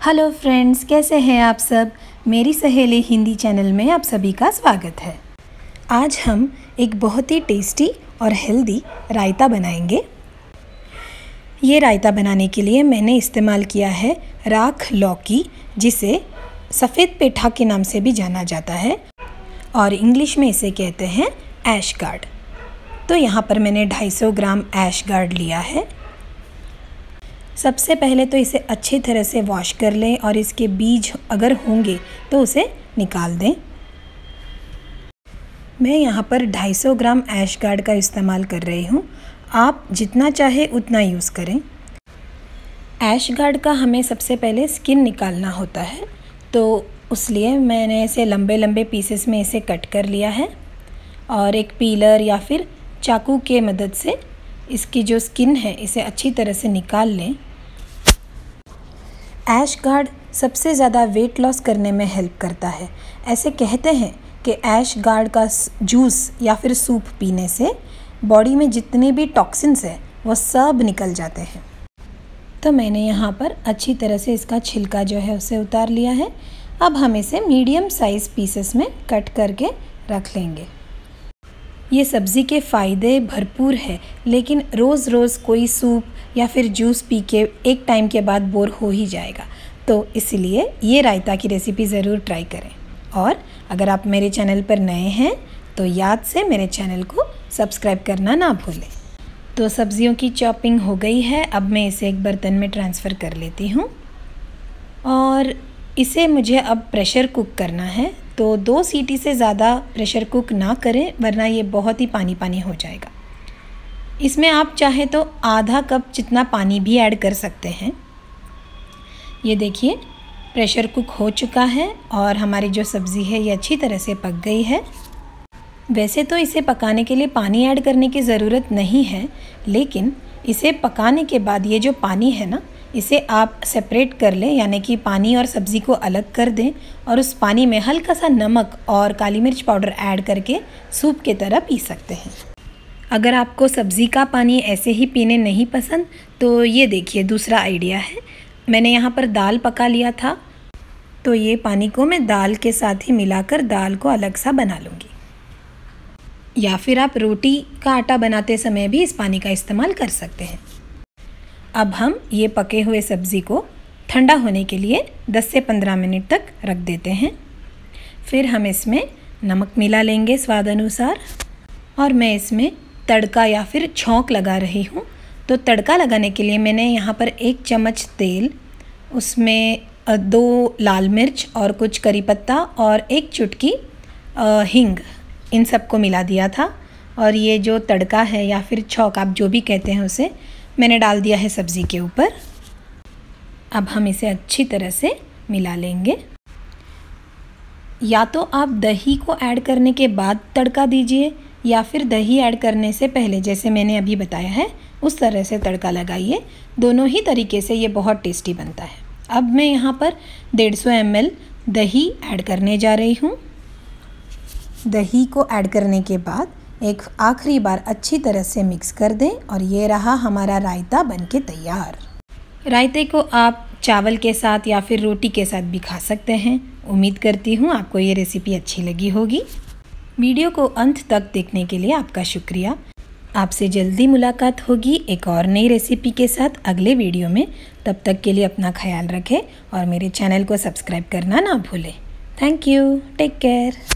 Hello friends, कैसे हैं आप सब। मेरी सहेली हिंदी चैनल में आप सभी का स्वागत है। आज हम एक बहुत ही टेस्टी और हेल्दी रायता बनाएंगे। ये रायता बनाने के लिए मैंने इस्तेमाल किया है राख लौकी, जिसे सफ़ेद पेठा के नाम से भी जाना जाता है और इंग्लिश में इसे कहते हैं ऐश गार्ड। तो यहाँ पर मैंने 250 ग्राम ऐश गार्ड लिया है। सबसे पहले तो इसे अच्छी तरह से वॉश कर लें और इसके बीज अगर होंगे तो उसे निकाल दें। मैं यहाँ पर 250 ग्राम ऐश गार्ड का इस्तेमाल कर रही हूँ। आप जितना चाहे उतना यूज़ करें। ऐश गार्ड का हमें सबसे पहले स्किन निकालना होता है, तो इसलिए मैंने इसे लंबे लंबे पीसेस में इसे कट कर लिया है और एक पीलर या फिर चाकू के मदद से इसकी जो स्किन है इसे अच्छी तरह से निकाल लें। ऐश गार्ड सबसे ज़्यादा वेट लॉस करने में हेल्प करता है। ऐसे कहते हैं कि ऐश गार्ड का जूस या फिर सूप पीने से बॉडी में जितने भी टॉक्सिन्स हैं वो सब निकल जाते हैं। तो मैंने यहाँ पर अच्छी तरह से इसका छिलका जो है उसे उतार लिया है। अब हम इसे मीडियम साइज़ पीसेस में कट करके रख लेंगे। ये सब्ज़ी के फ़ायदे भरपूर है, लेकिन रोज़ रोज़ कोई सूप या फिर जूस पी के एक टाइम के बाद बोर हो ही जाएगा। तो इसलिए ये रायता की रेसिपी ज़रूर ट्राई करें। और अगर आप मेरे चैनल पर नए हैं तो याद से मेरे चैनल को सब्सक्राइब करना ना भूलें। तो सब्ज़ियों की चॉपिंग हो गई है। अब मैं इसे एक बर्तन में ट्रांसफ़र कर लेती हूँ और इसे मुझे अब प्रेशर कुक करना है। तो 2 सीटी से ज़्यादा प्रेशर कुक ना करें, वरना ये बहुत ही पानी पानी हो जाएगा। इसमें आप चाहे तो आधा कप जितना पानी भी ऐड कर सकते हैं। ये देखिए प्रेशर कुक हो चुका है और हमारी जो सब्ज़ी है ये अच्छी तरह से पक गई है। वैसे तो इसे पकाने के लिए पानी ऐड करने की ज़रूरत नहीं है, लेकिन इसे पकाने के बाद ये जो पानी है ना, इसे आप सेपरेट कर लें, यानी कि पानी और सब्ज़ी को अलग कर दें और उस पानी में हल्का सा नमक और काली मिर्च पाउडर ऐड करके सूप की तरह पी सकते हैं। अगर आपको सब्ज़ी का पानी ऐसे ही पीने नहीं पसंद तो ये देखिए दूसरा आइडिया है। मैंने यहाँ पर दाल पका लिया था, तो ये पानी को मैं दाल के साथ ही मिलाकर दाल को अलग सा बना लूँगी। या फिर आप रोटी का आटा बनाते समय भी इस पानी का इस्तेमाल कर सकते हैं। अब हम ये पके हुए सब्ज़ी को ठंडा होने के लिए 10 से 15 मिनट तक रख देते हैं। फिर हम इसमें नमक मिला लेंगे स्वाद अनुसार और मैं इसमें तड़का या फिर छौंक लगा रही हूँ। तो तड़का लगाने के लिए मैंने यहाँ पर 1 चम्मच तेल, उसमें 2 लाल मिर्च और कुछ करी पत्ता और 1 चुटकी हींग, इन सबको मिला दिया था। और ये जो तड़का है या फिर छौंक, आप जो भी कहते हैं उसे, मैंने डाल दिया है सब्ज़ी के ऊपर। अब हम इसे अच्छी तरह से मिला लेंगे। या तो आप दही को ऐड करने के बाद तड़का दीजिए या फिर दही ऐड करने से पहले, जैसे मैंने अभी बताया है, उस तरह से तड़का लगाइए। दोनों ही तरीके से ये बहुत टेस्टी बनता है। अब मैं यहाँ पर 150 ml दही ऐड करने जा रही हूँ। दही को ऐड करने के बाद एक आखिरी बार अच्छी तरह से मिक्स कर दें और ये रहा हमारा रायता बनके तैयार। रायते को आप चावल के साथ या फिर रोटी के साथ भी खा सकते हैं। उम्मीद करती हूँ आपको ये रेसिपी अच्छी लगी होगी। वीडियो को अंत तक देखने के लिए आपका शुक्रिया। आपसे जल्दी मुलाकात होगी एक और नई रेसिपी के साथ अगले वीडियो में। तब तक के लिए अपना ख्याल रखें और मेरे चैनल को सब्सक्राइब करना ना भूलें। Thank you. Take care.